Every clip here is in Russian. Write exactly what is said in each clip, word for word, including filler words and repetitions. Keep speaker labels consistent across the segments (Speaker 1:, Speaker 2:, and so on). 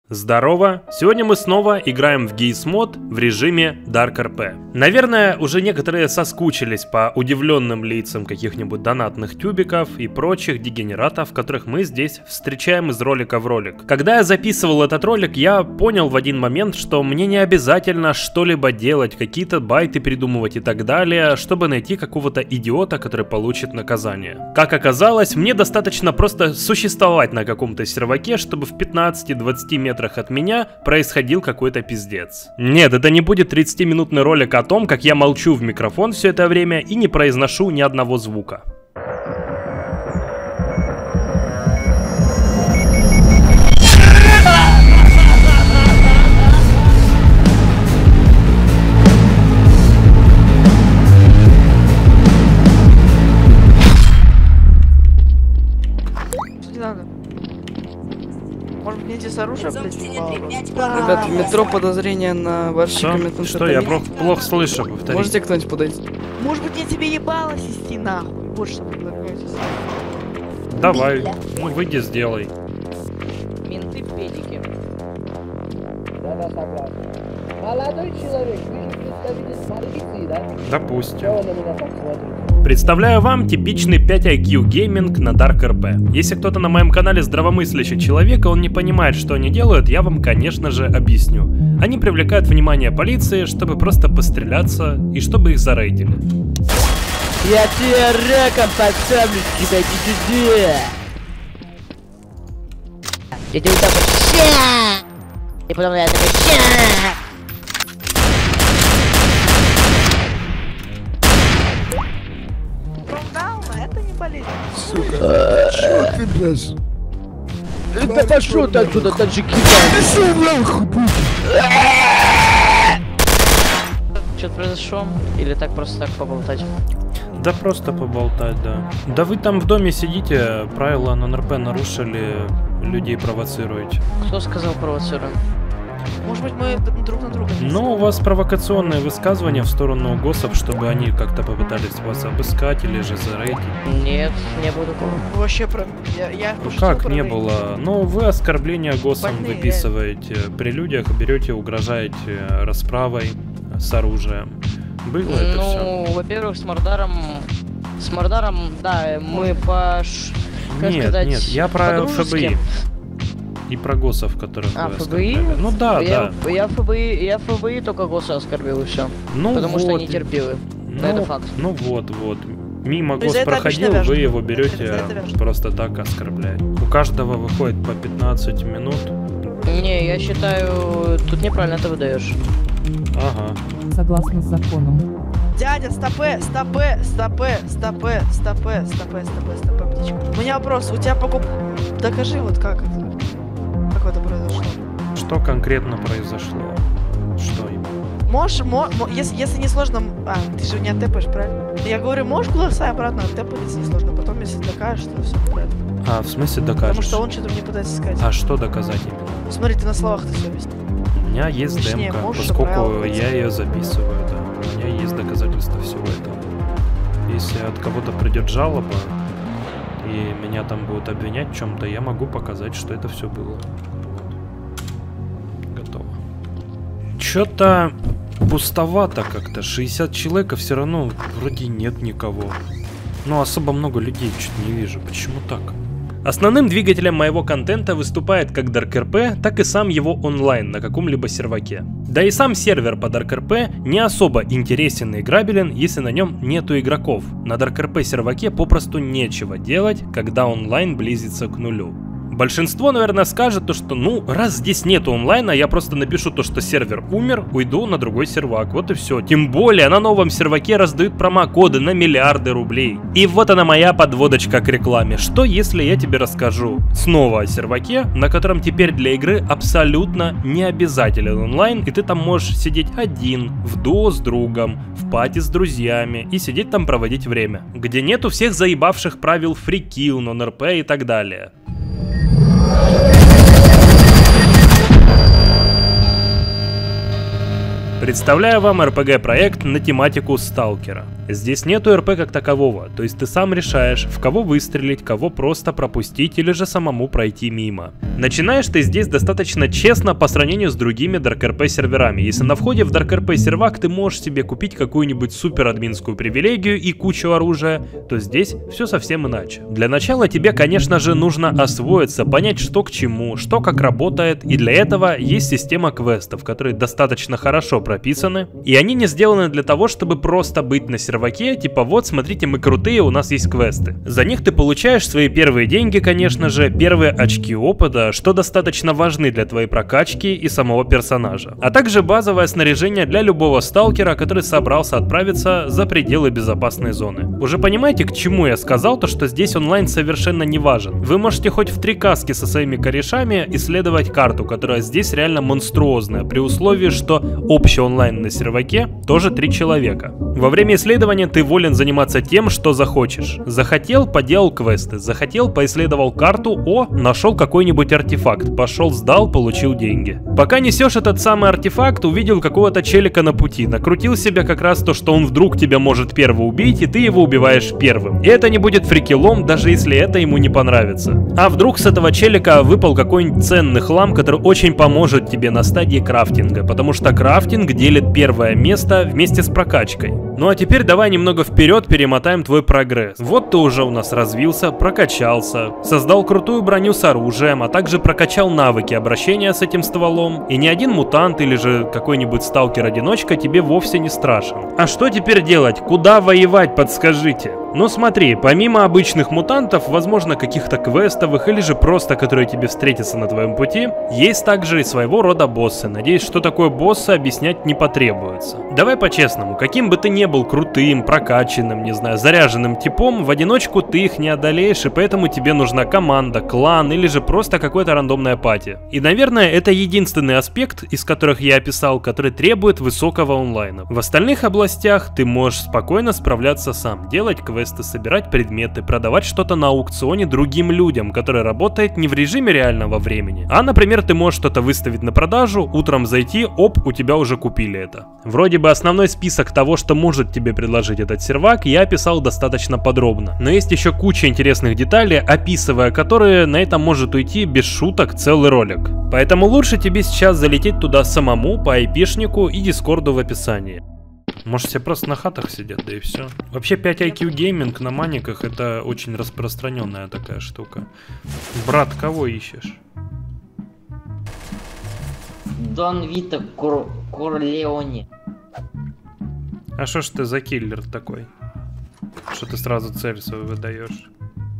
Speaker 1: Здорово! Сегодня мы снова играем в гейс-мод в режиме Dark эр пи. Наверное, уже некоторые соскучились по удивленным лицам каких-нибудь донатных тюбиков и прочих дегенератов, которых мы здесь встречаем из ролика в ролик. Когда я записывал этот ролик, я понял в один момент, что мне не обязательно что-либо делать, какие-то байты придумывать и так далее, чтобы найти какого-то идиота, который получит наказание. Как оказалось, мне достаточно просто существовать на каком-то серваке, чтобы в пятнадцати-двадцати метрах от меня происходил какой-то пиздец. Нет, это не будет тридцатиминутный ролик о том, как я молчу в микрофон все это время и не произношу ни одного звука.
Speaker 2: Может быть, не с оружием, блядь,
Speaker 3: Ребят, в метро подозрение на варщика метамфетамина.
Speaker 1: Что? Я плохо, плохо слышу, повторите.
Speaker 3: Можете кто-нибудь подойти?
Speaker 2: Может быть, мне тебе ебало сести нахуй. Вот что предлагаете.
Speaker 1: Давай, ну выйди, сделай.
Speaker 4: Менты педики.
Speaker 5: Да-да, согласен. Молодой человек, вижу представитель полиции, да?
Speaker 1: Допустим.
Speaker 5: Чего на меня так смотрит?
Speaker 1: Представляю вам типичный пять ай кью гейминг на Dark эр пи. Если кто-то на моем канале здравомыслящий человек, и он не понимает, что они делают, я вам, конечно же, объясню. Они привлекают внимание полиции, чтобы просто постреляться и чтобы их зарейдили.
Speaker 5: Я тебе раком подставлю, тебя иди сюда!
Speaker 4: Я тебе вот так вот ща! И потом я такой ща!
Speaker 2: Промдауна, это не болезнь.
Speaker 3: Сука. Чё ты, блядь?
Speaker 5: Да пошел ты отсюда, таджики!
Speaker 4: Что-то произошло? Или так просто так поболтать?
Speaker 1: Да просто поболтать, да. Да вы там в доме сидите, правила на эн эр пи нарушили, людей провоцируете.
Speaker 4: Кто сказал провоцируем?
Speaker 2: Может быть, мы друг на друга не
Speaker 1: Ну, у вас провокационные высказывания в сторону госов, чтобы они как-то попытались вас обыскать или же зарейдить.
Speaker 4: Нет, не было такого.
Speaker 2: Вообще про... Я, я
Speaker 1: Ну
Speaker 2: пошутил
Speaker 1: как
Speaker 2: про
Speaker 1: не
Speaker 2: рейд.
Speaker 1: было? Ну, вы оскорбления госам
Speaker 2: Больные,
Speaker 1: выписываете при людях, берете, угрожаете расправой с оружием. Было это все?
Speaker 4: Ну, во-первых, с Мордаром... С Мордаром, да, мы по... ш- Как
Speaker 1: Нет,
Speaker 4: сказать,
Speaker 1: нет, я про эф
Speaker 4: по-дружески.
Speaker 1: бэ и. И про госов, которых
Speaker 4: А,
Speaker 1: вы
Speaker 4: эф бэ и?
Speaker 1: оскорбляли. Ну да,
Speaker 4: я,
Speaker 1: да.
Speaker 4: Я эф бэ и, я эф бэ и только ГОСа оскорбил и все.
Speaker 1: Ну
Speaker 4: Потому
Speaker 1: вот.
Speaker 4: что они терпилы.
Speaker 1: Ну,
Speaker 4: Это факт.
Speaker 1: Ну вот, вот. Мимо
Speaker 2: То есть
Speaker 1: гос
Speaker 2: это
Speaker 1: проходил,
Speaker 2: обычно
Speaker 1: вы
Speaker 2: вяжут.
Speaker 1: его
Speaker 2: Это-
Speaker 1: берете,
Speaker 2: это вяжут.
Speaker 1: просто так оскорбляете. У каждого выходит по пятнадцать минут.
Speaker 4: Не, я считаю, тут неправильно это выдаешь.
Speaker 1: Ага.
Speaker 6: Согласно с законом.
Speaker 2: Дядя, стопе, стопе, стопе, стопе, стопе, стопе, стопе, стопе, птичка. У меня вопрос, у тебя покуп... Докажи, вот как это... Как это произошло.
Speaker 1: Что конкретно произошло? Что именно?
Speaker 2: Можешь, мо, мо- если, если не сложно... А, ты же не оттепаешь, правильно? Я говорю, можешь голоса обратно оттепать, если не сложно. Потом, если докажешь, то все правильно.
Speaker 1: А, в смысле
Speaker 2: Потому
Speaker 1: докажешь?
Speaker 2: что он что-то мне пытается сказать.
Speaker 1: А что доказать именно?
Speaker 2: Смотри, ты на словах ты все объяснил.
Speaker 1: У меня есть
Speaker 2: Точнее,
Speaker 1: демка,
Speaker 2: можешь
Speaker 1: поскольку
Speaker 2: правила
Speaker 1: я ее записываю, да. У меня есть доказательства всего этого. Если от кого-то придет жалоба, и меня там будут обвинять в чем-то, я могу показать, что это все было. Вот. Готово. Че-то пустовато как-то. шестьдесят человек, а все равно вроде нет никого. Ну, особо много людей чуть не вижу. Почему так? Основным двигателем моего контента выступает как Dark эр пи, так и сам его онлайн на каком-либо серваке. Да и сам сервер по Dark эр пи не особо интересен и играбелен, если на нем нету игроков. На Dark эр пи серваке попросту нечего делать, когда онлайн близится к нулю. Большинство, наверное, скажет то, что ну, раз здесь нету онлайна, я просто напишу то, что сервер умер, уйду на другой сервак, вот и все. Тем более на новом серваке раздают промокоды на миллиарды рублей. И вот она моя подводочка к рекламе. Что если я тебе расскажу снова о серваке, на котором теперь для игры абсолютно не обязателен онлайн, и ты там можешь сидеть один, в дуо с другом, в пати с друзьями и сидеть там проводить время. Где нету всех заебавших правил фрикил, нон эр пи и так далее. Представляю вам эр пи джи-проект на тематику Сталкера. Здесь нету РП как такового, то есть ты сам решаешь, в кого выстрелить, кого просто пропустить или же самому пройти мимо. Начинаешь ты здесь достаточно честно по сравнению с другими DarkRP серверами. Если на входе в DarkRP сервак ты можешь себе купить какую-нибудь супер админскую привилегию и кучу оружия, то здесь все совсем иначе. Для начала тебе, конечно же, нужно освоиться, понять, что к чему, что как работает, и для этого есть система квестов, которые достаточно хорошо прописаны, и они не сделаны для того, чтобы просто быть на серваке, типа вот, смотрите, мы крутые, у нас есть квесты. За них ты получаешь свои первые деньги, конечно же, первые очки опыта, что достаточно важны для твоей прокачки и самого персонажа. А также базовое снаряжение для любого сталкера, который собрался отправиться за пределы безопасной зоны. Уже понимаете, к чему я сказал, то что здесь онлайн совершенно не важен. Вы можете хоть в три каски со своими корешами исследовать карту, которая здесь реально монструозная, при условии, что общий онлайн на серваке тоже три человека. Во время исследования ты волен заниматься тем, что захочешь. Захотел, поделал квесты. Захотел, поисследовал карту, о, нашел какой-нибудь артефакт. Пошел, сдал, получил деньги. Пока несешь этот самый артефакт, увидел какого-то челика на пути. Накрутил себя как раз то, что он вдруг тебя может первый убить, и ты его убиваешь первым. И это не будет фрикилом, даже если это ему не понравится. А вдруг с этого челика выпал какой-нибудь ценный хлам, который очень поможет тебе на стадии крафтинга, потому что крафтинг делит первое место вместе с прокачкой. Ну а теперь давай немного вперед перемотаем твой прогресс. Вот ты уже у нас развился, прокачался, создал крутую броню с оружием, а также прокачал навыки обращения с этим стволом. И ни один мутант или же какой-нибудь сталкер-одиночка тебе вовсе не страшен. А что теперь делать? Куда воевать, подскажите? Ну смотри, помимо обычных мутантов, возможно каких-то квестовых или же просто которые тебе встретятся на твоем пути, есть также и своего рода боссы. Надеюсь, что такое боссы объяснять не потребуется. Давай по-честному, каким бы ты ни был крутым, прокачанным, не знаю, заряженным типом, в одиночку ты их не одолеешь, и поэтому тебе нужна команда, клан или же просто какое-то рандомное пати. И, наверное, это единственный аспект, из которых я описал, который требует высокого онлайна. В остальных областях ты можешь спокойно справляться сам, делать квесты, собирать предметы, продавать что-то на аукционе другим людям, который работает не в режиме реального времени, а, например, ты можешь что-то выставить на продажу, утром зайти, оп, у тебя уже купили это. Вроде бы основной список того, что может тебе предложить этот сервак, я описал достаточно подробно, но есть еще куча интересных деталей, описывая которые, на это может уйти без шуток целый ролик. Поэтому лучше тебе сейчас залететь туда самому по айпишнику и дискорду в описании. Может, все просто на хатах сидят, да и все. Вообще пять ай кью гейминг на маниках это очень распространенная такая штука. Брат, кого ищешь?
Speaker 4: Дон Вито Кур... Курлеоне.
Speaker 1: А что ж ты за киллер такой? Что ты сразу цель свою выдаешь?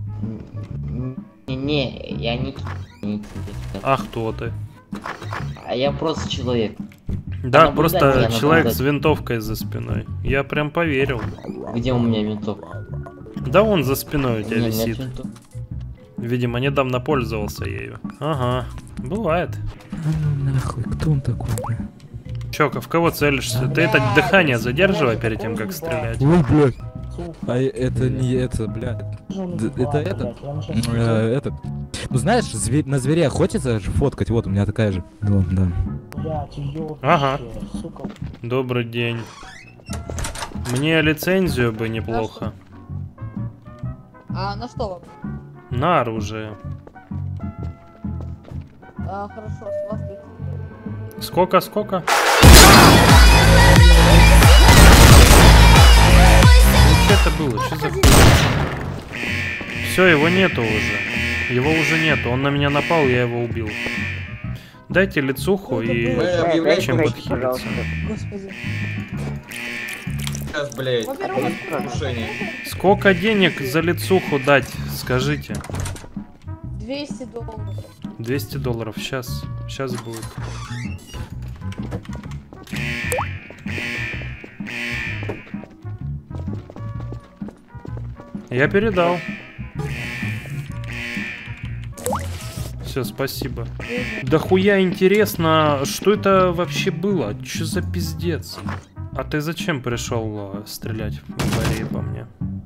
Speaker 4: Не, я не... не
Speaker 1: а кто ты?
Speaker 4: А я просто человек.
Speaker 1: Да, просто человек с винтовкой за спиной. Я прям поверил.
Speaker 4: Где у меня винтовка?
Speaker 1: Да вон за спиной у тебя
Speaker 4: Не,
Speaker 1: висит. Видимо, недавно пользовался ею. Ага, бывает.
Speaker 6: Ну нахуй, кто он такой, бля?
Speaker 1: Чё, в кого целишься? Ты это дыхание задерживай перед тем, как стрелять.
Speaker 6: Ой, блядь. А это не это, блядь. Это это. Э, этот. Ну знаешь, зверь, на зверя охотится же фоткать. Вот у меня такая же. Ну, да.
Speaker 1: Ага. Добрый день. Мне лицензию бы неплохо.
Speaker 7: А на что вам?
Speaker 1: На оружие.
Speaker 7: А, хорошо, с вас пять.
Speaker 1: Сколько, сколько? Что это было? Что за хуйня? Все, его нету уже. Его уже нету. Он на меня напал, я его убил. Дайте лицуху и чем подхилиться.
Speaker 7: Господи.
Speaker 8: Сейчас, блядь, нарушение.
Speaker 1: Сколько денег за лицуху дать? Скажите.
Speaker 7: двести долларов.
Speaker 1: двести долларов. Сейчас. Сейчас будет. Я передал. Все, спасибо. Да хуя интересно, что это вообще было? Че за пиздец? А ты зачем пришел э, стрелять в батареи по мне?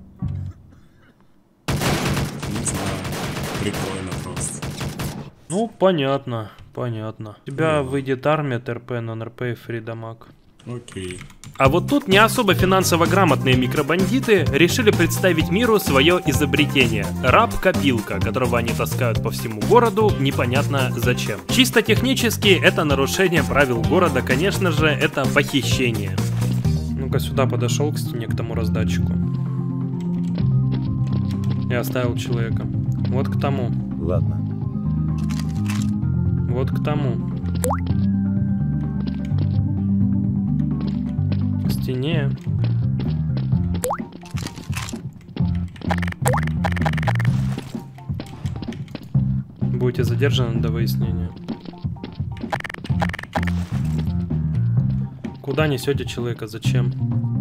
Speaker 9: Не знаю. Прикольно просто.
Speaker 1: Ну, понятно, понятно. У тебя выйдет армия, ТРП, нон-РП и фридамаг.
Speaker 9: Окей.
Speaker 1: А вот тут не особо финансово грамотные микробандиты решили представить миру свое изобретение – раб-копилка, которого они таскают по всему городу непонятно зачем. Чисто технически это нарушение правил города, конечно же, это похищение. Ну-ка сюда подошел к стене, к тому раздатчику. И оставил человека. Вот к тому.
Speaker 10: Ладно.
Speaker 1: Вот к тому. К стене. Будете задержаны до выяснения. Куда несете человека? Зачем?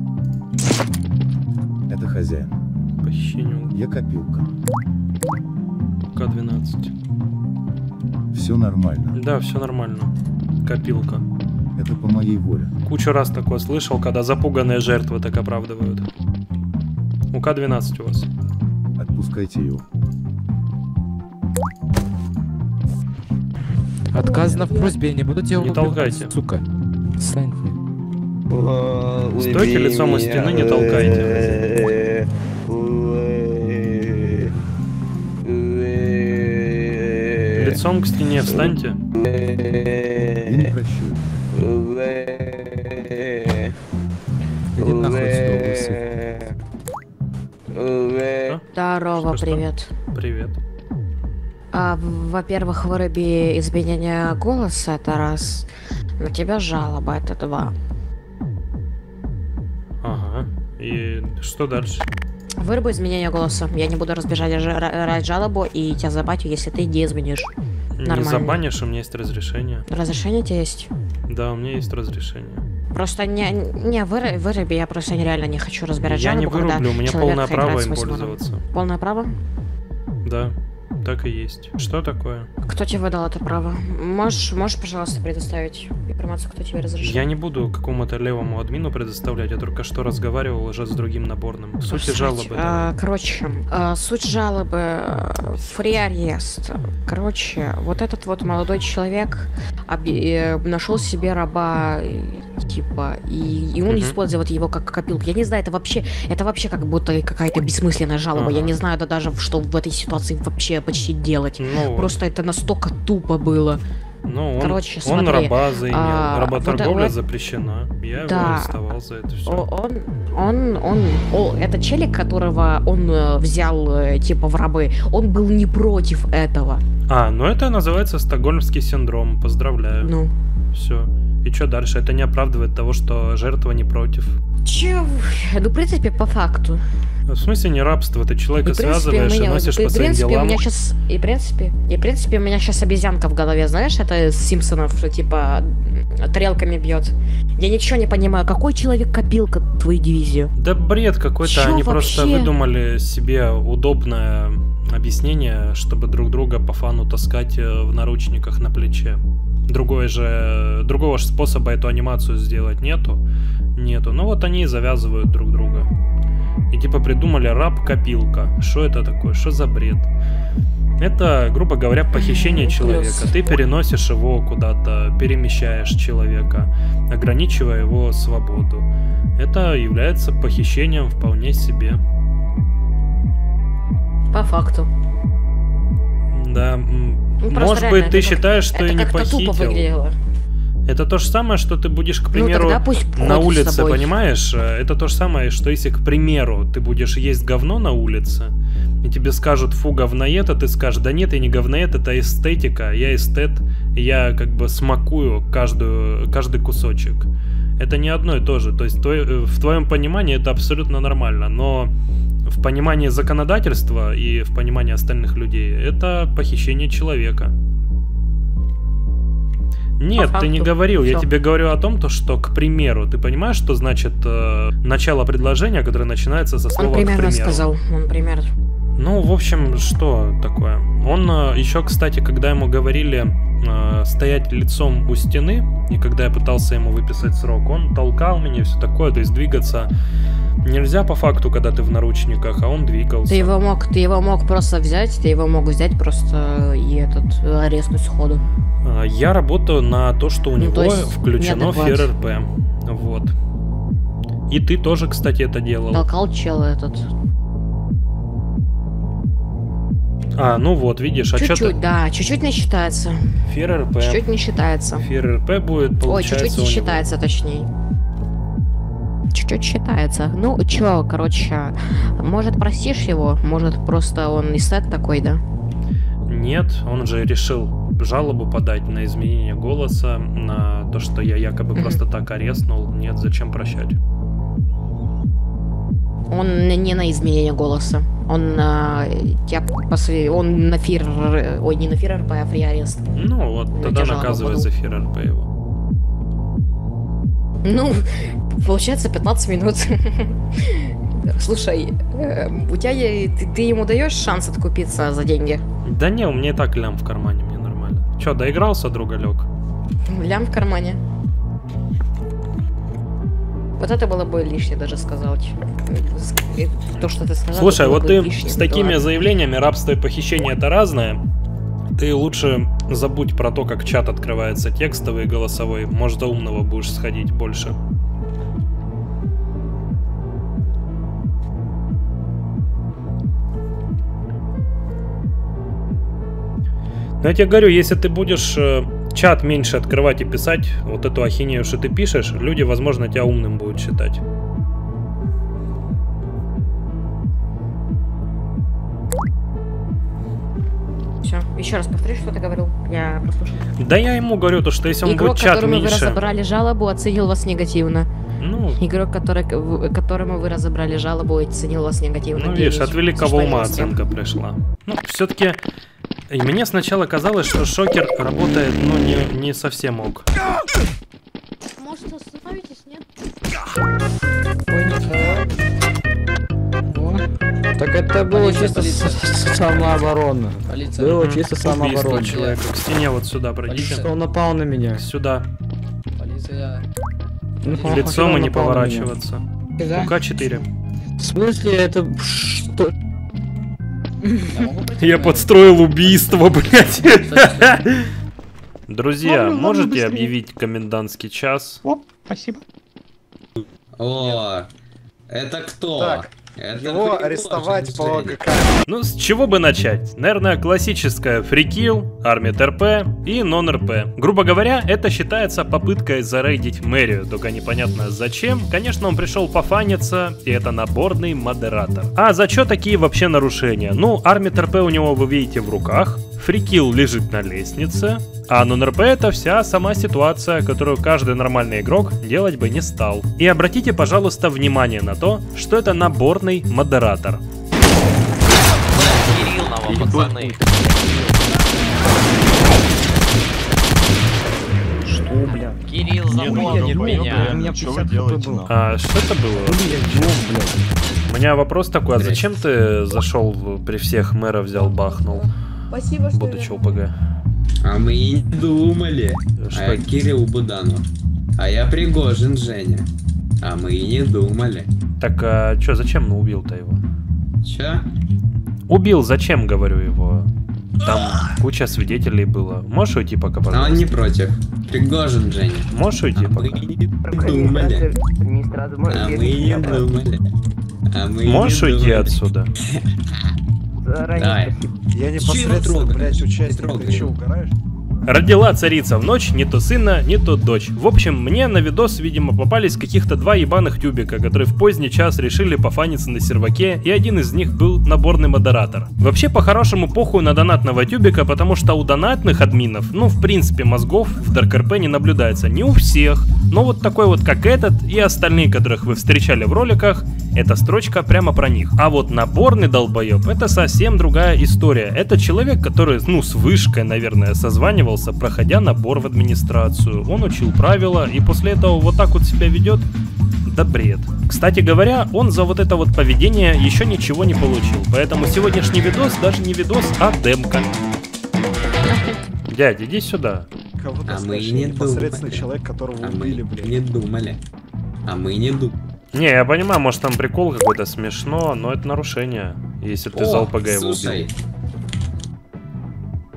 Speaker 10: Это хозяин.
Speaker 1: Похищение.
Speaker 10: Я копилка.
Speaker 1: К двенадцать.
Speaker 10: Все нормально.
Speaker 1: Да, все нормально. Копилка.
Speaker 10: Это по моей воле.
Speaker 1: Кучу раз такое слышал, когда запуганные жертвы так оправдывают. У К двенадцать у вас.
Speaker 10: Отпускайте его.
Speaker 6: Отказано в просьбе, я не буду тебя
Speaker 1: Не
Speaker 6: убивать,
Speaker 1: толкайте.
Speaker 6: сука. Встань.
Speaker 1: Стойте лицом у стены, не толкайте. Лицом к стене встаньте.
Speaker 10: Я не прощу.
Speaker 6: Иди нахуй отсюда, лысый.
Speaker 1: Что?
Speaker 11: Здорово,
Speaker 1: Что-что?
Speaker 11: привет.
Speaker 1: Привет.
Speaker 11: А, во-первых, выруби изменение голоса, это раз. На тебя жалоба, это два.
Speaker 1: Ага. И что дальше?
Speaker 11: Выруби изменение голоса. Я не буду разбежать рать жалобу и тебя забаню, если ты не изменишь.
Speaker 1: Не
Speaker 11: Нормально.
Speaker 1: забанишь, у меня есть разрешение.
Speaker 11: Разрешение у тебя есть?
Speaker 1: Да, у меня есть разрешение.
Speaker 11: Просто не, не выру- выруби, я просто реально не хочу разбирать
Speaker 1: Я не
Speaker 11: жалобу, когда
Speaker 1: вырублю, у меня
Speaker 11: человек
Speaker 1: полное
Speaker 11: играет
Speaker 1: право
Speaker 11: с
Speaker 1: им
Speaker 11: восьмером.
Speaker 1: пользоваться.
Speaker 11: Полное право?
Speaker 1: Да, так и есть. Что такое?
Speaker 11: Кто тебе выдал это право? Можешь, можешь, пожалуйста, предоставить информацию, кто тебе разрешил?
Speaker 1: Я не буду какому-то левому админу предоставлять, я только что разговаривал уже с другим наборным. Суть
Speaker 11: Слушайте,
Speaker 1: жалобы.
Speaker 11: а, короче, а, суть жалобы фри арест. Короче, вот этот вот молодой человек оби- э, нашел себе раба, э, типа, и, и он
Speaker 1: Мгм.
Speaker 11: использует его как копилку. Я не знаю, это вообще, это вообще как будто какая-то бессмысленная жалоба. Я
Speaker 1: Ага.
Speaker 11: не знаю, да даже что в этой ситуации вообще почти делать.
Speaker 1: Ну,
Speaker 11: Просто это настолько тупо было.
Speaker 1: ну он,
Speaker 11: короче,
Speaker 1: он
Speaker 11: смотри,
Speaker 1: раба заимел.
Speaker 11: а,
Speaker 1: Работорговля
Speaker 11: вот- вот-
Speaker 1: запрещена. Я его
Speaker 11: Да.
Speaker 1: арестовал за это все.
Speaker 11: О- Он, он, он, о, это челик, которого он э, взял, э, типа, в рабы, он был не против этого.
Speaker 1: А, ну это называется стокгольмский синдром. Поздравляю.
Speaker 11: Ну.
Speaker 1: Все. И что дальше? Это не оправдывает того, что жертва не против.
Speaker 11: Че? Ну, в принципе, по факту.
Speaker 1: В смысле не рабство? Ты человека
Speaker 11: И, в принципе,
Speaker 1: связываешь
Speaker 11: у
Speaker 1: и
Speaker 11: меня,
Speaker 1: носишь
Speaker 11: и,
Speaker 1: по
Speaker 11: в
Speaker 1: своим
Speaker 11: принципе, у
Speaker 1: делам.
Speaker 11: меня сейчас, и, в принципе, и, в принципе, у меня сейчас обезьянка в голове, знаешь, это из Симпсонов, что, типа, тарелками бьет. Я ничего не понимаю, какой человек копил твою дивизию?
Speaker 1: Да бред какой-то,
Speaker 11: Чё
Speaker 1: они просто
Speaker 11: вообще?
Speaker 1: выдумали себе удобное объяснение, чтобы друг друга по фану таскать э, в наручниках на плече. Другой же, другого же способа эту анимацию сделать нету. Нету. Ну вот они и завязывают друг друга. И типа придумали раб-копилка. Что это такое? Что за бред? Это, грубо говоря, похищение человека. Ты переносишь его куда-то, перемещаешь человека, ограничивая его свободу. Это является похищением вполне себе.
Speaker 11: По факту.
Speaker 1: Да. м,
Speaker 11: Ну, просто
Speaker 1: Может
Speaker 11: реально,
Speaker 1: быть, ты
Speaker 11: это как-
Speaker 1: считаешь, что
Speaker 11: это
Speaker 1: и не
Speaker 11: как-то тупо
Speaker 1: похитил.
Speaker 11: выглядело.
Speaker 1: Это то же самое, что ты будешь, к
Speaker 11: Ну,
Speaker 1: примеру,
Speaker 11: тогда пусть
Speaker 1: на
Speaker 11: ходит с
Speaker 1: улице,
Speaker 11: тобой.
Speaker 1: понимаешь? Это то же самое, что если, к примеру, ты будешь есть говно на улице, и тебе скажут, фу, говноед, а ты скажешь, да нет, я не говноед, это эстетика, я эстет, я как бы смакую каждую, каждый кусочек. Это не одно и то же, то есть твой- в твоем понимании это абсолютно нормально, но в понимании законодательства и в понимании остальных людей это похищение человека. Нет,
Speaker 11: По
Speaker 1: ты не
Speaker 11: факту.
Speaker 1: говорил. Я
Speaker 11: Всё.
Speaker 1: тебе говорю о том, то, что, к примеру, ты понимаешь, что значит э, начало предложения, которое начинается со слова
Speaker 11: Он
Speaker 1: «к
Speaker 11: примерно
Speaker 1: примеру».
Speaker 11: сказал, он пример.
Speaker 1: Ну, в общем, что такое? Он э, еще, кстати, когда ему говорили э, стоять лицом у стены, и когда я пытался ему выписать срок, он толкал меня и все такое, то есть двигаться нельзя по факту, когда ты в наручниках, а он двигался.
Speaker 11: Ты его мог, ты его мог просто взять, ты его мог взять просто и этот э, ареснуть сходу.
Speaker 1: А, Я работаю на то, что у
Speaker 11: Ну,
Speaker 1: него
Speaker 11: то есть
Speaker 1: включено
Speaker 11: неадекват.
Speaker 1: ФРРП. Вот. И ты тоже, кстати, это делал.
Speaker 11: Толкал чела этот.
Speaker 1: А, ну вот, видишь, а что
Speaker 11: Чуть-чуть,
Speaker 1: ты...
Speaker 11: да, чуть-чуть не считается.
Speaker 1: ФРРП.
Speaker 11: Чуть-чуть не считается.
Speaker 1: ФРРП будет,
Speaker 11: Ой,
Speaker 1: получается,
Speaker 11: чуть-чуть не
Speaker 1: у него.
Speaker 11: считается, точнее. Чуть-чуть считается. Ну, чё, короче, может, простишь его? Может, просто он не сет такой, да?
Speaker 1: Нет, он же решил жалобу подать на изменение голоса, на то, что я якобы
Speaker 11: Мгм.
Speaker 1: просто так арестнул. Нет, зачем прощать?
Speaker 11: Он не на изменение голоса. Он на... Я после... Он на фир... Ой, не на ФРРП, а фри арест.
Speaker 1: Ну, вот
Speaker 11: Я
Speaker 1: тогда
Speaker 11: тебе жалобу
Speaker 1: наказывай
Speaker 11: подал.
Speaker 1: за ФРРП его.
Speaker 11: Ну, получается пятнадцать минут. Слушай, э, у тебя е- ты, ты ему даешь шанс откупиться за деньги?
Speaker 1: Да не, у меня и так лям в кармане, мне нормально. Че, доигрался, другалек?
Speaker 11: Лям в кармане. Вот это было бы лишнее, даже сказать. Э, То, что ты сказал.
Speaker 1: Слушай,
Speaker 11: было
Speaker 1: вот
Speaker 11: бы
Speaker 1: ты
Speaker 11: лишним,
Speaker 1: с
Speaker 11: да
Speaker 1: такими
Speaker 11: ладно.
Speaker 1: заявлениями рабство и похищение это разное. Ты лучше забудь про то, как чат открывается текстовый и голосовой. Может, до умного будешь сходить больше. Но я тебе говорю, если ты будешь э, чат меньше открывать и писать, вот эту ахинею, что ты пишешь, люди, возможно, тебя умным будут считать.
Speaker 11: Все, еще раз повтори, что ты говорил. Я прослушал.
Speaker 1: Да я ему говорю, то, что если он
Speaker 11: Игрок,
Speaker 1: будет чат
Speaker 11: которому вы
Speaker 1: меньше...
Speaker 11: разобрали жалобу, оценил вас негативно.
Speaker 1: Ну,
Speaker 11: Игрок, который, в- которому вы разобрали жалобу, оценил вас негативно.
Speaker 1: ну видишь,
Speaker 11: девять.
Speaker 1: от великого
Speaker 11: За что
Speaker 1: ума
Speaker 11: я с тем?
Speaker 1: оценка пришла. Ну, все-таки... Мне сначала казалось, что шокер работает, ну, не, не совсем ок.
Speaker 7: Может, остановитесь, нет?
Speaker 3: Так это было
Speaker 4: Полиция,
Speaker 3: чисто
Speaker 4: полиция.
Speaker 3: с- с- самооборона.
Speaker 4: Полиция.
Speaker 3: Было
Speaker 1: Мгм.
Speaker 3: чисто
Speaker 1: Убийство
Speaker 3: самооборона.
Speaker 1: человека. К стене вот сюда пройдите.
Speaker 3: Что он напал на меня.
Speaker 1: Сюда.
Speaker 4: Полиция.
Speaker 3: Ну, он
Speaker 1: Лицом и не
Speaker 3: напал на меня.
Speaker 1: поворачиваться.
Speaker 3: Да?
Speaker 1: УК четыре.
Speaker 3: В смысле, это что?
Speaker 4: Я могу пройти?
Speaker 1: Я подстроил убийство, блядь. Друзья,
Speaker 3: Ладно, ладно,
Speaker 1: можете
Speaker 3: быстрее.
Speaker 1: объявить комендантский час?
Speaker 3: Оп, спасибо.
Speaker 8: О, это кто?
Speaker 12: Так,
Speaker 8: Это
Speaker 12: его
Speaker 8: Пригожин,
Speaker 12: арестовать по
Speaker 8: Женя.
Speaker 12: ГК.
Speaker 1: Ну, с чего бы начать? Наверное, классическая фрикил, армия ТРП и нон-РП. Грубо говоря, это считается попыткой зарейдить мэрию, только непонятно зачем. Конечно, он пришел пофаниться, и это наборный модератор. А за что такие вообще нарушения? Ну, армия ТРП у него вы видите в руках, фрикил лежит на лестнице, а нон-РП это вся сама ситуация, которую каждый нормальный игрок делать бы не стал. И обратите, пожалуйста, внимание на то, что это наборный модератор.
Speaker 13: Кириллова, пацаны.
Speaker 12: Что, бля?
Speaker 13: Кирилл запомнит меня.
Speaker 12: Что вы делаете?
Speaker 1: А что это было? У меня вопрос такой, а зачем ты зашел в- при всех мэра взял бахнул,
Speaker 7: Спасибо, что...
Speaker 1: будучи ОПГ?
Speaker 8: А мы и не думали.
Speaker 1: Что
Speaker 8: А я
Speaker 1: это?
Speaker 8: Кирилл Буданов. А я Пригожин, Женя. А мы и не думали.
Speaker 1: Так, а чё, зачем ну, убил-то его?
Speaker 8: Чё?
Speaker 1: Убил, зачем, говорю, его? Там куча свидетелей было. Можешь уйти пока,
Speaker 8: А
Speaker 1: пожалуйста?
Speaker 8: он не против. Пригожин, Женя.
Speaker 1: Можешь уйти
Speaker 8: А мы
Speaker 1: пока?
Speaker 8: и не думали. А мы и не думали. А мы и не
Speaker 1: Можешь уйти
Speaker 8: думали.
Speaker 1: отсюда?
Speaker 8: Давай.
Speaker 12: Я
Speaker 8: Чё его
Speaker 12: непосредственно,
Speaker 8: трогать?
Speaker 12: блядь, участник.
Speaker 8: Трогай.
Speaker 12: Ты чё, угораешь?
Speaker 1: Родила царица в ночь, не то сына, не то дочь. В общем, мне на видос, видимо, попались каких-то два ебаных тюбика, которые в поздний час решили пофаниться на серваке, и один из них был наборный модератор. Вообще, по-хорошему, похуй на донатного тюбика, потому что у донатных админов, ну, в принципе, мозгов в ДаркРП не наблюдается. Не у всех, но вот такой вот, как этот, и остальные, которых вы встречали в роликах, эта строчка прямо про них. А вот наборный долбоеб, это совсем другая история. Это человек, который, ну, с вышкой, наверное, созванивался, проходя набор в администрацию. Он учил правила, и после этого вот так вот себя ведет. Да бред. Кстати говоря, он за вот это вот поведение еще ничего не получил. Поэтому сегодняшний видос даже не видос, а демка. Дядь, иди сюда.
Speaker 12: Кого ты
Speaker 8: А мы
Speaker 12: знаешь,
Speaker 8: и не
Speaker 12: непосредственный
Speaker 8: думали.
Speaker 12: человек, которого
Speaker 8: А мы
Speaker 12: убили, блядь.
Speaker 8: не думали. А мы не думали.
Speaker 1: Не, я понимаю, может там прикол какой-то смешно, но это нарушение. Если ты за ЛПГ его
Speaker 8: слушай.
Speaker 1: убил.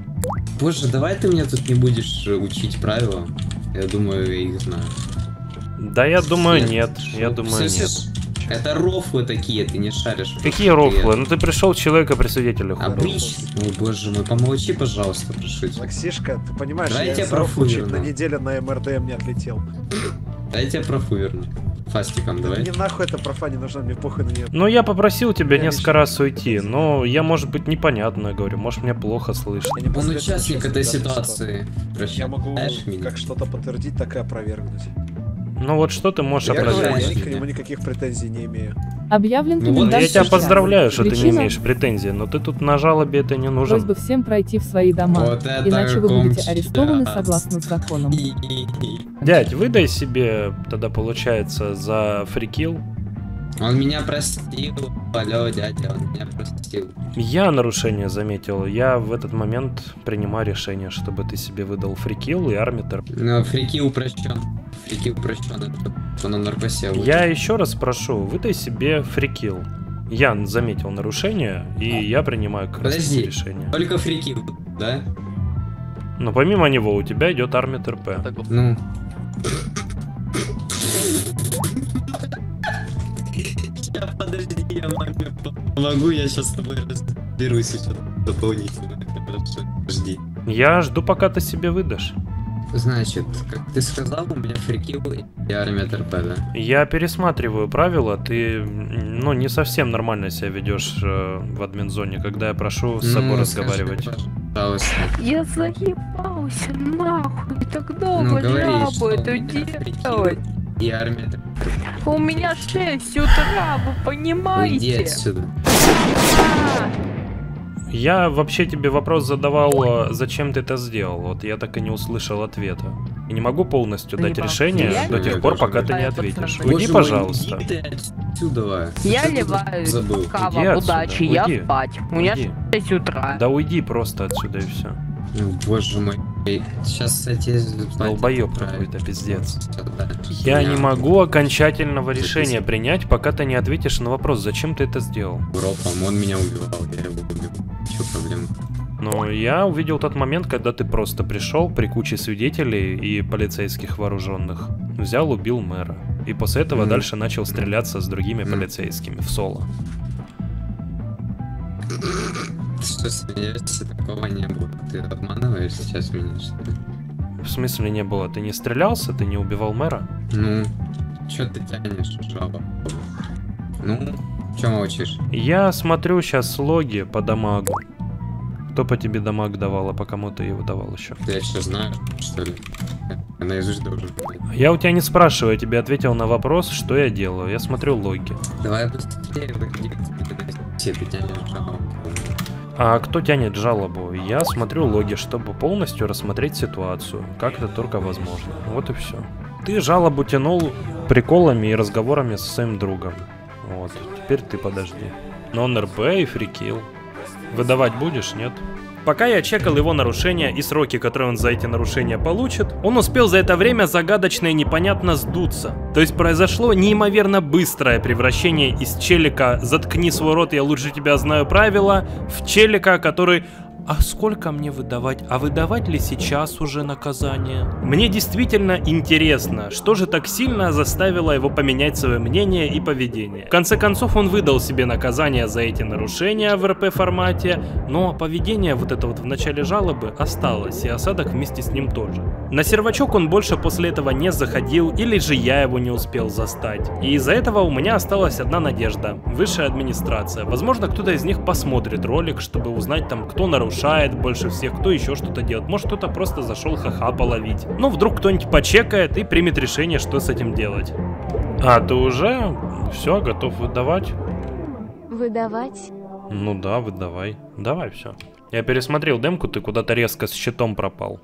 Speaker 8: Боже, давай ты меня тут не будешь э, учить правила. Я думаю, я их знаю.
Speaker 1: Да я думаю нет, я думаю нет.
Speaker 9: Это рофлы такие, ты не шаришь.
Speaker 1: Какие рофлы? Ну ты пришел человека при свидетелях.
Speaker 9: Обычно. Ой, боже мой, помолчи, пожалуйста, прошу тебя.
Speaker 14: Максишка, ты понимаешь,
Speaker 9: Давай
Speaker 14: я
Speaker 9: я
Speaker 14: за
Speaker 9: профу
Speaker 14: рабочий
Speaker 9: верну.
Speaker 14: на неделю на эм эр дэ эм не отлетел.
Speaker 9: Дай я тебе профу верну. Фастиком давай.
Speaker 14: Мне нахуй эта профа не нужна, мне похуй на нее.
Speaker 1: Ну я попросил тебя
Speaker 14: Я
Speaker 1: несколько раз уйти, но я, может быть, непонятно говорю, может меня плохо слышно.
Speaker 9: Он участник этой ситуации.
Speaker 14: Я могу
Speaker 9: Прощаешь меня?
Speaker 14: как что-то подтвердить, так и опровергнуть.
Speaker 1: Ну вот что ты можешь
Speaker 14: Я говорю, я
Speaker 1: опровергнуть?
Speaker 14: к нему никаких претензий не имею.
Speaker 15: Объявлен
Speaker 1: Ну вот я
Speaker 15: комендантский
Speaker 1: тебя
Speaker 15: час.
Speaker 1: поздравляю, что ты не
Speaker 15: Причина?
Speaker 1: имеешь претензий, но ты тут на жалобе это не нужен.
Speaker 15: Просьба всем пройти в свои дома,
Speaker 1: Вот это
Speaker 15: иначе вы будете
Speaker 1: комча.
Speaker 15: арестованы согласно законам.
Speaker 1: Дядь, выдай себе тогда получается за фрикил.
Speaker 9: Он меня простил. Алло, дядя, он меня простил.
Speaker 1: Я нарушение заметил. Я в этот момент принимаю решение, чтобы ты себе выдал фрикил и армитер.
Speaker 9: Ну, фрикил упрощен. Фрикил упрощен. Это он на наркосе.
Speaker 1: Я еще раз прошу, выдай себе фрикил. Я заметил нарушение, и я принимаю как раз
Speaker 9: Подожди,
Speaker 1: решение.
Speaker 9: только фрикил, да?
Speaker 1: Но помимо него у тебя идет армитер П.
Speaker 9: Ну. Подожди, я маме помогу, я сейчас с тобой разберусь еще дополнительно. Хорошо, жди.
Speaker 1: Я жду, пока ты себе выдашь.
Speaker 9: Значит, как ты сказал, у меня фрикил и армитер П, да?
Speaker 1: Я пересматриваю правила, ты, ну, не совсем нормально себя ведешь э, в админ-зоне, когда я прошу с собой
Speaker 9: Ну,
Speaker 1: разговаривать.
Speaker 9: скажи, пожалуйста.
Speaker 11: Я заебался нахуй, так
Speaker 9: Ну,
Speaker 11: долго
Speaker 9: говори,
Speaker 11: жабу
Speaker 9: что
Speaker 11: эту
Speaker 9: у меня
Speaker 11: делать.
Speaker 9: И армитер.
Speaker 11: У меня шесть утра, вы понимаете?
Speaker 9: Уйди отсюда.
Speaker 1: Я вообще тебе вопрос задавал, э, зачем ты это сделал, вот я так и не услышал ответа. И не могу полностью дать решение до тех пор, пока ты не ответишь. Уйди, пожалуйста.
Speaker 9: Иди ты отсюда.
Speaker 11: Я
Speaker 9: Что ты
Speaker 11: ливаю
Speaker 9: забыл?
Speaker 11: кава,
Speaker 1: Иди отсюда,
Speaker 11: удачи, я
Speaker 1: уйди,
Speaker 11: спать. У меня
Speaker 1: уйди.
Speaker 11: шесть утра.
Speaker 1: Да уйди просто отсюда и все.
Speaker 9: Ну, боже мой. Сейчас эти...
Speaker 1: Долбоёб какой-то, пиздец. Я не могу окончательного решения принять, пока ты не ответишь на вопрос, зачем ты это сделал.
Speaker 9: Ропом, он меня убивал, я его убил. Чё проблема?
Speaker 1: Но я увидел тот момент, когда ты просто пришел при куче свидетелей и полицейских вооруженных, взял, убил мэра. И после этого
Speaker 9: Мгм.
Speaker 1: дальше начал стреляться с другими полицейскими в соло.
Speaker 9: Ты что, смеешься? Такого не было. Ты обманываешь сейчас меня, что ли?
Speaker 1: В смысле не было? Ты не стрелялся? Ты не убивал мэра?
Speaker 9: Ну, чё ты тянешь, жаба? Ну, чё молчишь?
Speaker 1: Я смотрю сейчас логи по дамагу. Кто по тебе дамаг давал, а по кому ты его давал еще?
Speaker 9: Я что, знаю, что ли? Я наизусть должен знать.
Speaker 1: Я у тебя не спрашиваю, я тебе ответил на вопрос, что я делаю. Я смотрю логи.
Speaker 9: Давай быстрее, выходи, все ты тянешь жабу.
Speaker 1: А кто тянет жалобу? Я смотрю логи, чтобы полностью рассмотреть ситуацию, как это только возможно. Вот и все. Ты жалобу тянул приколами и разговорами со своим другом. Вот, теперь ты подожди. Нон-РП и фрикил. Выдавать будешь, нет? Пока я чекал его нарушения и сроки, которые он за эти нарушения получит, он успел за это время загадочно и непонятно сдуться. То есть произошло неимоверно быстрое превращение из челика «заткни свой рот, я лучше тебя знаю правила» в челика, который «а сколько мне выдавать? А выдавать ли сейчас уже наказание?» Мне действительно интересно, что же так сильно заставило его поменять свое мнение и поведение. В конце концов, он выдал себе наказание за эти нарушения в эр пэ формате, но поведение вот это вот в начале жалобы осталось, и осадок вместе с ним тоже. На сервачок он больше после этого не заходил, или же я его не успел застать. И из-за этого у меня осталась одна надежда – высшая администрация. Возможно, кто-то из них посмотрит ролик, чтобы узнать там, кто нарушает больше всех, кто еще что-то делает. Может, кто-то просто зашел ха-ха половить. Ну, вдруг кто-нибудь почекает и примет решение, что с этим делать. А, ты уже все, готов выдавать?
Speaker 7: Выдавать?
Speaker 1: Ну да, выдавай. Давай, все. Я пересмотрел демку, ты куда-то резко с щитом пропал.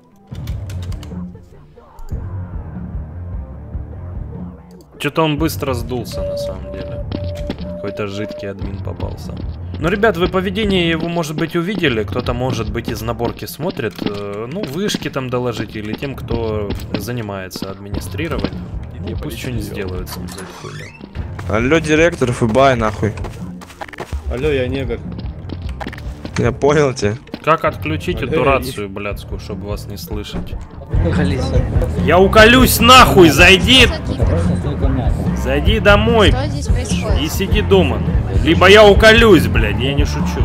Speaker 1: Что-то он быстро сдулся, на самом деле. Какой-то жидкий админ попался. Ну, ребят, вы поведение его, может быть, увидели. Кто-то, может быть, из наборки смотрит. Ну, вышки там доложите или тем, кто занимается администрированием. Ну, пусть что-нибудь сделают с ним за эту хуйню.
Speaker 12: Алло, директор, эф бэ ай, нахуй.
Speaker 16: Алло, я негр.
Speaker 12: Я понял тебя.
Speaker 1: Как отключить
Speaker 16: Алло,
Speaker 1: эту
Speaker 16: я
Speaker 1: рацию блядскую, чтобы вас не слышать? Я уколюсь нахуй, зайди. Зайди домой.
Speaker 17: Что здесь происходит?
Speaker 1: И сиди дома. Либо я уколюсь, блядь, я не шучу.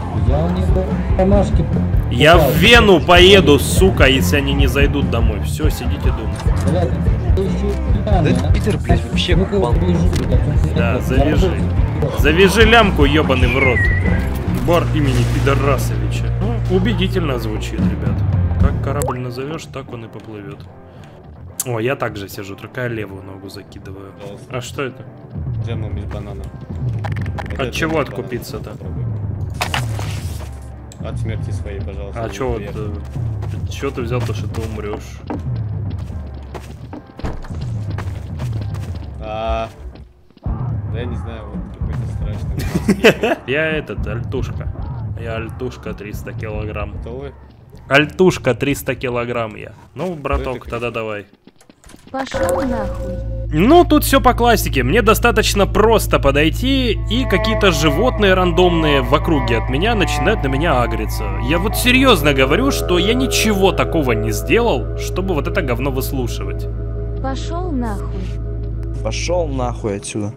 Speaker 1: Я в Вену поеду, сука, если они не зайдут домой. Все, сидите дома.
Speaker 18: Да это Питер, блядь, вообще купал.
Speaker 1: Да, завяжи. Завяжи лямку, ебаный в рот. Бар имени Пидорасовича. Ну, убедительно звучит, ребят. Как корабль назовешь, так он и поплывет. О, я также сижу, только я левую ногу закидываю. А что это?
Speaker 16: Джемом из банана.
Speaker 1: От чего откупиться-то?
Speaker 16: От смерти своей, пожалуйста.
Speaker 1: А чё вот, э, чё ты взял то, что ты умрешь?
Speaker 16: А, да я не знаю, вот какой-то страшный.
Speaker 1: Я этот, альтушка. Я альтушка триста килограмм.
Speaker 16: Это вы?
Speaker 1: Альтушка триста килограмм я. Ну, браток, тогда давай.
Speaker 7: Пошел нахуй.
Speaker 1: Ну, тут все по классике. Мне достаточно просто подойти, и какие-то животные рандомные в округе от меня начинают на меня агриться. Я вот серьезно говорю, что я ничего такого не сделал, чтобы вот это говно выслушивать.
Speaker 7: Пошел нахуй.
Speaker 18: Пошел нахуй отсюда.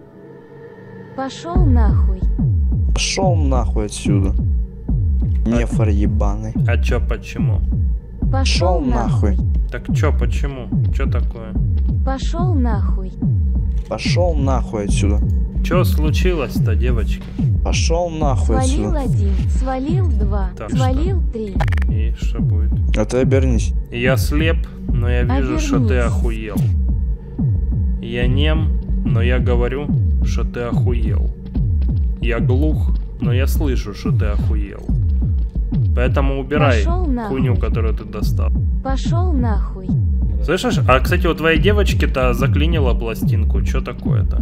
Speaker 7: Пошел нахуй.
Speaker 18: Пошел нахуй отсюда. Нефор ебаный.
Speaker 1: А чё, почему?
Speaker 7: Пошел нахуй.
Speaker 1: Так чё, почему? Чё такое?
Speaker 7: Пошел нахуй.
Speaker 18: Пошел нахуй отсюда.
Speaker 1: Чё случилось-то, девочки?
Speaker 18: Пошел нахуй
Speaker 7: Свалил
Speaker 18: отсюда.
Speaker 7: один, свалил два,
Speaker 1: Так,
Speaker 7: свалил три.
Speaker 1: И что будет?
Speaker 18: А ты обернись.
Speaker 1: Я слеп, но я вижу, что ты
Speaker 7: Обернись.
Speaker 1: охуел. Я нем, но я говорю, что ты охуел. Я глух, но я слышу, что ты охуел. Поэтому убирай
Speaker 7: Пошёл нахуй.
Speaker 1: хуйню, которую ты достал.
Speaker 7: Пошел нахуй.
Speaker 1: Слышишь? А, кстати, у твоей девочки-то заклинила пластинку. Чё такое-то?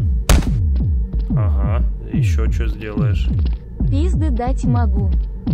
Speaker 1: Ага, еще что сделаешь?
Speaker 7: Пизды дать могу.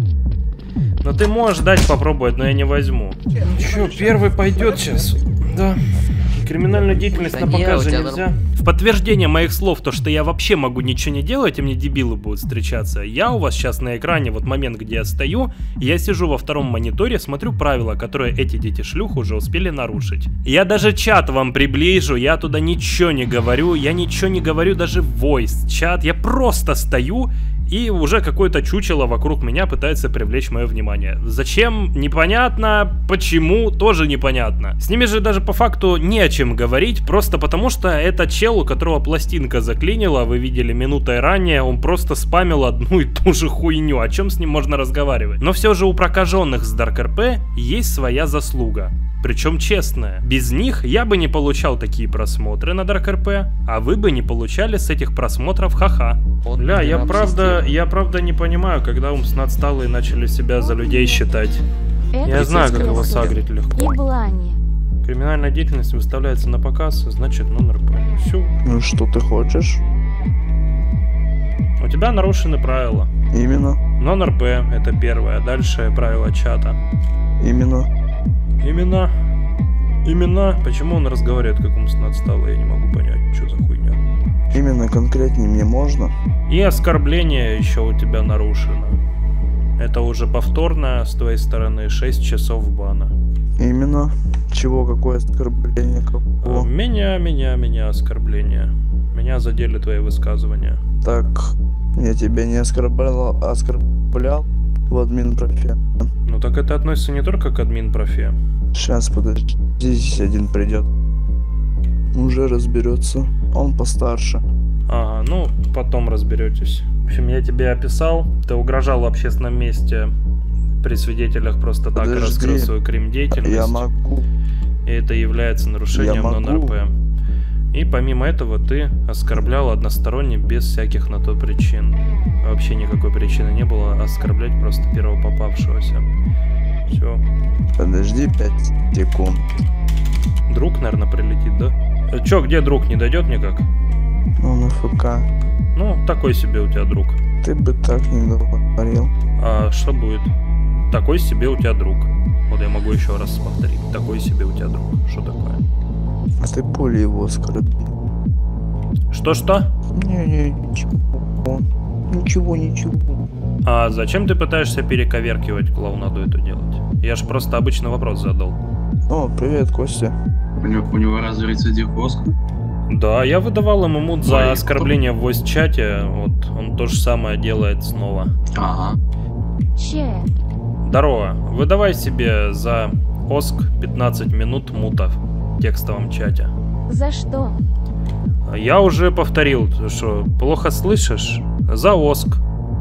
Speaker 1: Но ты можешь дать попробовать, но я не возьму. Чё, первый пойдет сейчас? Да. Криминальную деятельность
Speaker 4: Да
Speaker 1: на
Speaker 4: не,
Speaker 1: показ
Speaker 4: у
Speaker 1: же
Speaker 4: тебя
Speaker 1: нельзя. В подтверждение моих слов, то что я вообще могу ничего не делать, и мне дебилы будут встречаться, я у вас сейчас на экране, вот момент, где я стою, я сижу во втором мониторе, смотрю правила, которые эти дети-шлюх уже успели нарушить. Я даже чат вам приближу, я туда ничего не говорю, я ничего не говорю даже в voice чат, я просто стою, и уже какое-то чучело вокруг меня пытается привлечь мое внимание. Зачем? Непонятно. Почему? Тоже непонятно. С ними же даже по факту не о чем говорить, просто потому что это чел, у которого пластинка заклинила, вы видели минутой ранее, он просто спамил одну и ту же хуйню. О чем с ним можно разговаривать? Но все же у прокаженных с Dark эр пи есть своя заслуга. Причем честная. Без них я бы не получал такие просмотры на Dark эр пи, а вы бы не получали с этих просмотров ха-ха. Бля, я правда, я правда не понимаю, когда умственно отсталые начали себя за людей считать.
Speaker 7: Это
Speaker 1: Я знаю, как его
Speaker 7: естественно.
Speaker 1: сагрить легко.
Speaker 7: Еблани.
Speaker 1: Криминальная деятельность выставляется на показ, значит нон-эр пи. Все.
Speaker 18: Ну что ты хочешь?
Speaker 1: У тебя нарушены правила.
Speaker 18: Именно.
Speaker 1: Нон-эр пи это первое, дальше правила чата.
Speaker 18: Именно.
Speaker 1: Имена. Имена. Почему он разговаривает как умственно отсталый, я не могу понять, что за хуйня.
Speaker 18: Именно конкретнее мне можно.
Speaker 1: И оскорбление еще у тебя нарушено. Это уже повторно с твоей стороны шесть часов бана.
Speaker 18: Именно. Чего, какое оскорбление, какого?
Speaker 1: Меня, меня, меня оскорбление. Меня задели твои высказывания.
Speaker 18: Так, я тебя не оскорблял, оскорблял в админ-профе.
Speaker 1: Ну так это относится не только к админ-профе.
Speaker 18: Сейчас, подожди, здесь один придет. Уже разберется. Он постарше.
Speaker 1: Ага, ну потом разберетесь. В общем, я тебе описал. Ты угрожал в общественном месте при свидетелях просто так,
Speaker 18: Подожди.
Speaker 1: раскрыл свою крим-деятельность.
Speaker 18: Я могу.
Speaker 1: И это является нарушением нон-эр пи. И помимо этого ты оскорблял односторонне без всяких на то причин. Вообще никакой причины не было оскорблять просто первого попавшегося. Все.
Speaker 18: Подожди пять секунд.
Speaker 1: Друг, наверное, прилетит, да? Э, Чё, где друг? Не дойдет никак?
Speaker 18: Ну, на ФК.
Speaker 1: Ну, такой себе у тебя друг.
Speaker 18: Ты бы так не говорил.
Speaker 1: А что будет? Такой себе у тебя друг. Вот я могу еще раз повторить. Такой себе у тебя друг. Что такое?
Speaker 18: А ты поле его оскорбил.
Speaker 1: Что-что?
Speaker 18: Не-не, ничего. Ничего, ничего.
Speaker 1: А зачем ты пытаешься перековеркивать клоунаду эту делать? Я ж просто обычный вопрос задал.
Speaker 18: О, привет, Костя.
Speaker 9: У него, у него разве рецидив Оска?
Speaker 1: Да, я выдавал ему мут за
Speaker 9: Ой,
Speaker 1: оскорбление в voice-чате. Вот он то же самое делает снова.
Speaker 9: Ага.
Speaker 7: Че?
Speaker 1: Здорово. Выдавай себе за Оск пятнадцать минут мута в текстовом чате.
Speaker 7: За что?
Speaker 1: Я уже повторил, ты что, плохо слышишь? За Оск.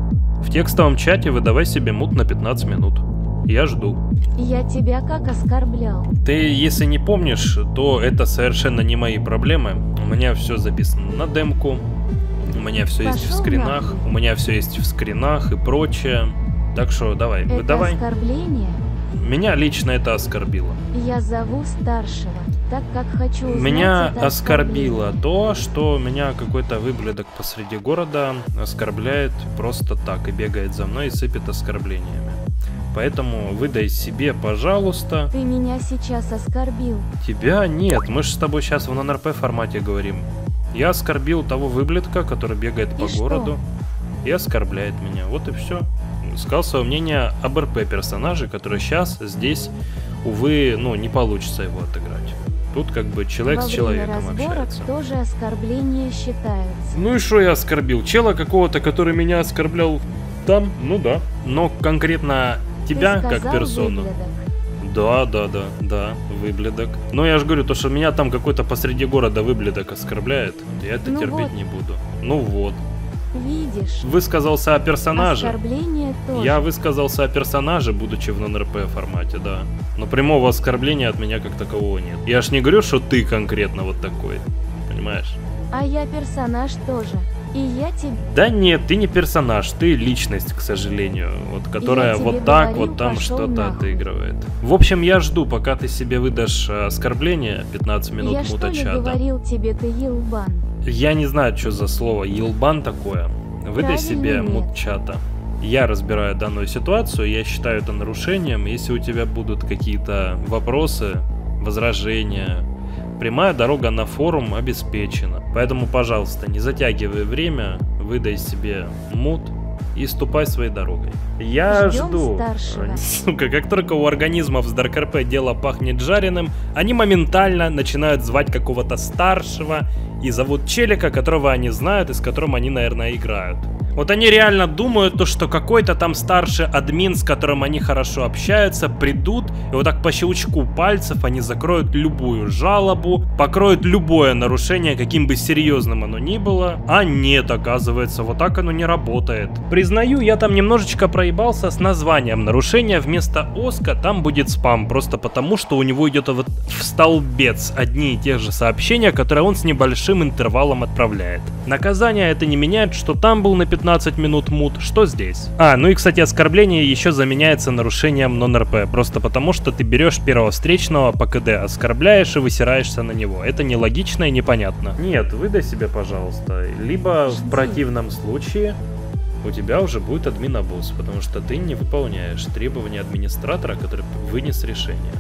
Speaker 1: В текстовом чате выдавай себе мут на пятнадцать минут. Я жду.
Speaker 7: Я тебя как оскорблял?
Speaker 1: Ты, если не помнишь, то это совершенно не мои проблемы. У меня все записано на демку. У меня все есть в скринах. У меня все есть в скринах и прочее. Так что давай,
Speaker 7: Это
Speaker 1: выдавай.
Speaker 7: оскорбление?
Speaker 1: Меня лично это оскорбило.
Speaker 7: Я зову старшего, так как хочу узнать
Speaker 1: Меня
Speaker 7: это
Speaker 1: оскорбило то, что меня какой-то выблядок посреди города оскорбляет просто так и бегает за мной и сыпет оскорблениями. Поэтому выдай себе, пожалуйста.
Speaker 7: Ты меня сейчас оскорбил.
Speaker 1: Тебя нет, мы же с тобой сейчас в нон-эр пэ формате говорим. Я оскорбил того выблядка, который бегает по
Speaker 7: И
Speaker 1: городу и оскорбляет меня. Вот и все. Сказал свое мнение об эр пэ персонаже, который сейчас здесь, увы, ну, не получится его отыграть. Тут как бы человек
Speaker 7: Во
Speaker 1: с
Speaker 7: время
Speaker 1: человеком
Speaker 7: разборок
Speaker 1: общается.
Speaker 7: тоже оскорбление считается.
Speaker 1: Ну и что я оскорбил? Чела какого-то, который меня оскорблял там? Ну да. Но конкретно тебя
Speaker 7: Ты
Speaker 1: как
Speaker 7: сказал
Speaker 1: персону.
Speaker 7: выблядок.
Speaker 1: Да, да, да, да, выблядок. Но я же говорю, то, что меня там какой-то посреди города выблядок оскорбляет, я это
Speaker 7: Ну
Speaker 1: терпеть
Speaker 7: вот.
Speaker 1: не буду. Ну вот.
Speaker 7: Видишь?
Speaker 1: Высказался о персонаже.
Speaker 7: Оскорбление тоже.
Speaker 1: Я высказался о персонаже, будучи в нон-эр пэ формате, да. Но прямого оскорбления от меня как такового нет. Я ж не говорю, что ты конкретно вот такой. Понимаешь?
Speaker 7: А я персонаж тоже. И я тебе...
Speaker 1: Да нет, ты не персонаж, ты личность, к сожалению, вот, которая
Speaker 7: Я тебе
Speaker 1: вот так
Speaker 7: говорил,
Speaker 1: вот там
Speaker 7: пошел
Speaker 1: что-то
Speaker 7: нахуй.
Speaker 1: отыгрывает. В общем, я жду, пока ты себе выдашь э, оскорбление, пятнадцать минут
Speaker 7: Я что
Speaker 1: мута
Speaker 7: ли
Speaker 1: чата.
Speaker 7: говорил тебе, ты елбан?
Speaker 1: Я не знаю, что за слово елбан такое. Выдай
Speaker 7: Правильно
Speaker 1: себе
Speaker 7: нет.
Speaker 1: мут чата. Я разбираю данную ситуацию, я считаю это нарушением. Если у тебя будут какие-то вопросы, возражения, прямая дорога на форум обеспечена. Поэтому, пожалуйста, не затягивай время, выдай себе мут и ступай своей дорогой. Я
Speaker 7: Ждем
Speaker 1: жду.
Speaker 7: старшего.
Speaker 1: Сука, как только у организмов с Dark эр пэ дело пахнет жареным, они моментально начинают звать какого-то старшего и зовут челика, которого они знают и с которым они, наверное, играют. Вот они реально думают, то, что какой-то там старший админ, с которым они хорошо общаются, придут, и вот так по щелчку пальцев они закроют любую жалобу, покроют любое нарушение, каким бы серьезным оно ни было. А нет, оказывается, вот так оно не работает. Признаю, я там немножечко проебался с названием нарушения. Вместо Оска там будет спам, просто потому, что у него идет вот в столбец одни и те же сообщения, которые он с небольшим интервалом отправляет. Наказание это не меняет, что там был на пятнадцать минут мут, что здесь. А, ну и, кстати, оскорбление еще заменяется нарушением нон-эр пэ, просто потому, что ты берешь первого встречного по ка дэ, оскорбляешь и высираешься на него. Это нелогично и непонятно. Нет, выдай себе, пожалуйста. Либо в противном случае у тебя уже будет админ-абуз, потому что ты не выполняешь требования администратора, который вынес решение.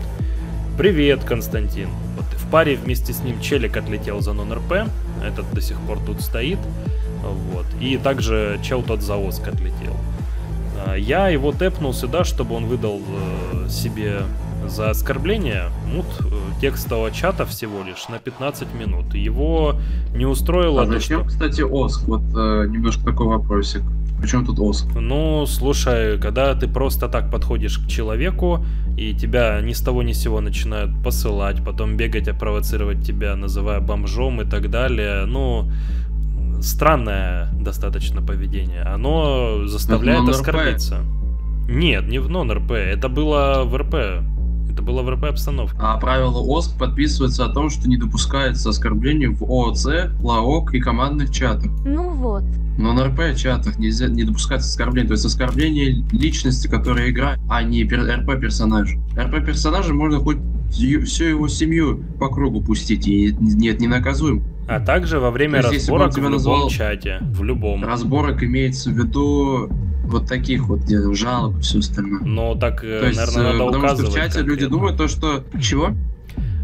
Speaker 1: Привет, Константин. Вот в паре вместе с ним челик отлетел за нон-эр пэ, этот до сих пор тут стоит. Вот. И также чел тот за Оск отлетел. Я его тэпнул сюда, чтобы он выдал э, себе за оскорбление мут э, текстового чата всего лишь на пятнадцать минут. Его не устроило...
Speaker 9: А
Speaker 1: то,
Speaker 9: зачем,
Speaker 1: что...
Speaker 9: кстати, Оск? Вот э, немножко такой вопросик. Причем тут Оск?
Speaker 1: Ну, слушай, когда ты просто так подходишь к человеку, и тебя ни с того ни с сего начинают посылать, потом бегать и провоцировать тебя, называя бомжом и так далее, ну... странное достаточно поведение. Оно заставляет оскорбиться. Нет, не в нон-эр пэ. Это было в эр пэ. Это было в эр пэ обстановке.
Speaker 9: А правило Оск подписывается о том, что не допускается оскорблений в о о цэ, лаок и командных чатах.
Speaker 7: Ну вот.
Speaker 9: Но на эр пэ чатах нельзя не допускается оскорбление. То есть оскорбление личности, которая играет, а не эр пэ персонажа. эр пэ персонажа можно хоть всю его семью по кругу пустить, и нет, не наказуем.
Speaker 1: А также во время разборок в любом чате. В любом.
Speaker 9: Разборок имеется в виду вот таких вот, где жалоб и все остальное.
Speaker 1: Ну так,
Speaker 9: то есть,
Speaker 1: наверное, надо
Speaker 9: потому
Speaker 1: указывать.
Speaker 9: Что в чате
Speaker 1: конкретно.
Speaker 9: люди думают то, что... Чего?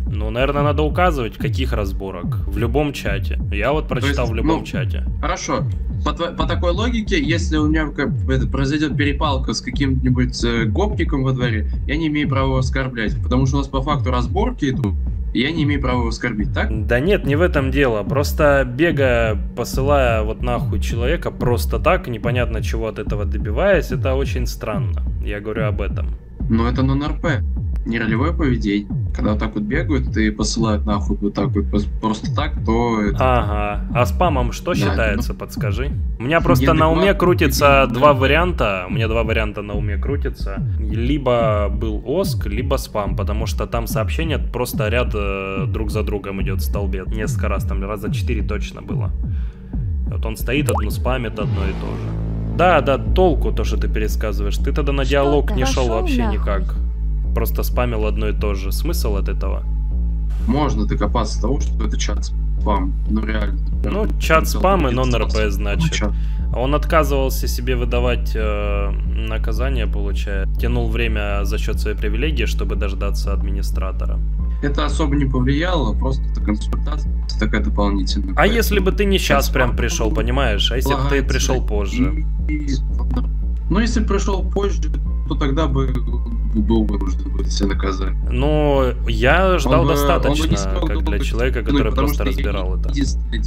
Speaker 1: Ну, наверное, надо указывать, каких разборок. В любом чате. Я вот прочитал
Speaker 9: есть,
Speaker 1: в любом
Speaker 9: ну,
Speaker 1: чате.
Speaker 9: Хорошо. По, по такой логике, если у меня как, это, произойдет перепалка с каким-нибудь э, гопником во дворе, я не имею права его оскорблять. Потому что у нас по факту разборки идут, и я не имею права его оскорбить, так?
Speaker 1: Да нет, не в этом дело. Просто бегая, посылая вот нахуй человека просто так, непонятно чего от этого добиваясь, это очень странно. Я говорю об этом.
Speaker 9: Но это нон-РП. Не ролевое поведение. Когда вот так вот бегают и посылают нахуй вот так вот просто так, то это...
Speaker 1: Ага. А спамом что
Speaker 9: Да,
Speaker 1: считается,
Speaker 9: ну...
Speaker 1: подскажи? У меня просто на уме крутится два варианта. У меня два варианта на уме крутится. Либо был оск, либо спам, потому что там сообщение просто ряд э, друг за другом идет в столбе. Несколько раз, там раза четыре точно было. Вот он стоит, одну спамит, одно и то же. Да, да, толку то, что ты пересказываешь. Ты тогда на диалог не шел вообще нахуй. Никак. Просто спамил одно и то же. Смысл от этого?
Speaker 9: Можно докопаться того, что это чат спам. Ну реально.
Speaker 1: Ну, чат спам и нон-РП, значит. Он отказывался себе выдавать э, наказание, получая. Тянул время за счет своей привилегии, чтобы дождаться администратора.
Speaker 9: Это особо не повлияло, просто это консультация такая дополнительная.
Speaker 1: А если бы ты не сейчас прям пришел, понимаешь? А если бы ты пришел позже?
Speaker 9: Ну, если пришел позже, то тогда бы был вынужден будет себя наказать.
Speaker 1: Но я ждал
Speaker 9: он
Speaker 1: достаточно,
Speaker 9: бы, он бы
Speaker 1: как для человека, который ну, просто разбирал это.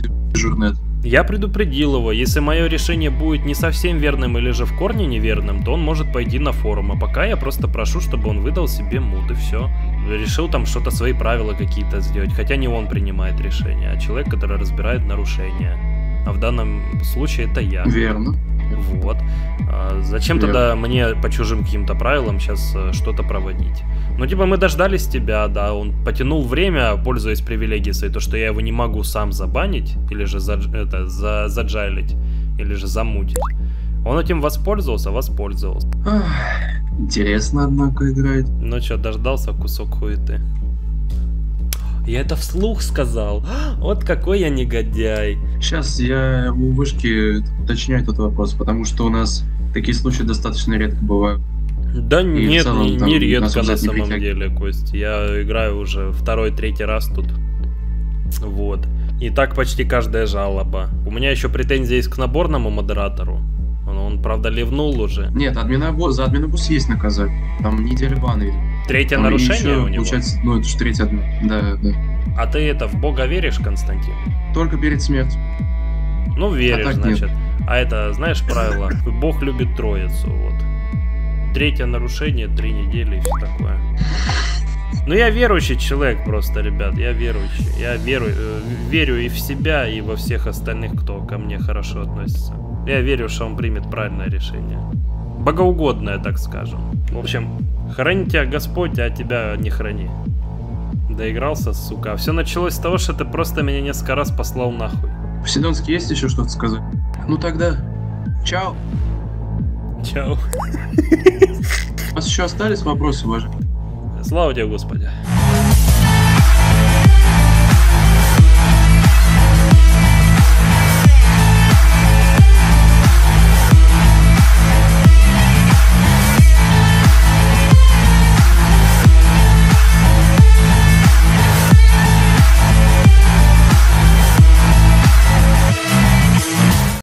Speaker 1: Я предупредил его, если мое решение будет не совсем верным или же в корне неверным, то он может пойти на форум. А пока я просто прошу, чтобы он выдал себе мут и все. Решил там что-то, свои правила какие-то сделать. Хотя не он принимает решение, а человек, который разбирает нарушения. А в данном случае это я.
Speaker 9: Верно.
Speaker 1: Вот. А зачем Верно. Тогда мне по чужим каким-то правилам сейчас что-то проводить? Ну, типа, мы дождались тебя, да, он потянул время, пользуясь привилегией своей, то, что я его не могу сам забанить, или же за, это, за, заджайлить, или же замутить. Он этим воспользовался, воспользовался.
Speaker 9: Интересно, однако, играет.
Speaker 1: Ну что, дождался кусок хуеты. Я это вслух сказал. Вот какой я негодяй.
Speaker 9: Сейчас я у вышки уточняю этот вопрос, потому что у нас такие случаи достаточно редко бывают.
Speaker 1: Да и нет, целом, не, не редко на самом
Speaker 9: не
Speaker 1: деле, Кость. Я играю уже второй-третий раз тут. Вот. И так почти каждая жалоба. У меня еще претензия есть к наборному модератору. Он, он правда, ливнул уже.
Speaker 9: Нет, админобус, за админобус есть наказание. Там неделя бана идет.
Speaker 1: Третье там нарушение еще, у него?
Speaker 9: Получается, ну это же третье админ. Да, да.
Speaker 1: А ты это, в Бога веришь, Константин?
Speaker 9: Только перед смертью.
Speaker 1: Ну, веришь, а значит.
Speaker 9: Нет.
Speaker 1: А это, знаешь, правило? Бог любит троицу, вот. Третье нарушение, три недели и все такое. Ну, я верующий человек просто, ребят, я верующий. Я веру, э, верю и в себя, и во всех остальных, кто ко мне хорошо относится. Я верю, что он примет правильное решение. Богоугодное, так скажем. В общем, храни тебя Господь, а тебя не храни. Доигрался, сука. Все началось с того, что ты просто меня несколько раз послал нахуй.
Speaker 9: Поседонский, есть еще что-то сказать? Ну тогда, чао.
Speaker 1: Чао.
Speaker 9: У вас еще остались вопросы, уважаемые?
Speaker 1: Слава тебе, Господи.